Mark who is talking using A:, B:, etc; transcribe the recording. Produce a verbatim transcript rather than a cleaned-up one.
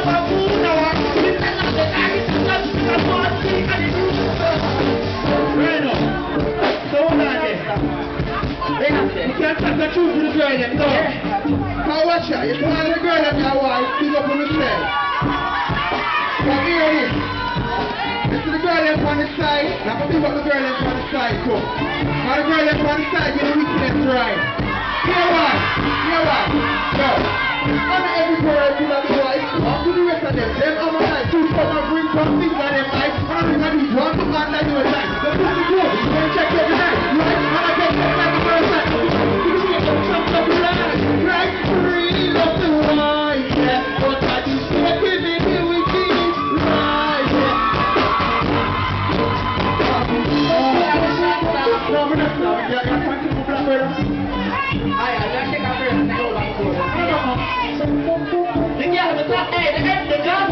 A: Rhino, so hold on there. You can't talk the truth to the girl them, no. Now watch out, you tell the girl them your wife, pick up on the chair. Come here this. This is the girl them on the side, now I'm pick up the girl them on the side too. Now the girl them on the side, get the weakness right. Here one, here one, go. Honor every girl to the wife, up to the rest of them. Them on my life, two come and bring some things on them life. And I'm going to do one to man like you a time. Let's do the good, you want to check every night. Right, and I get checked like the first time. You can get some stuff to lie. Right, free, love the wife, yeah. But I do still give it here with you. Right, yeah. No, I'm not sorry. Yeah, I can't keep up with her. Aye, I just take a first and go back to her. The girl was like, hey, the girl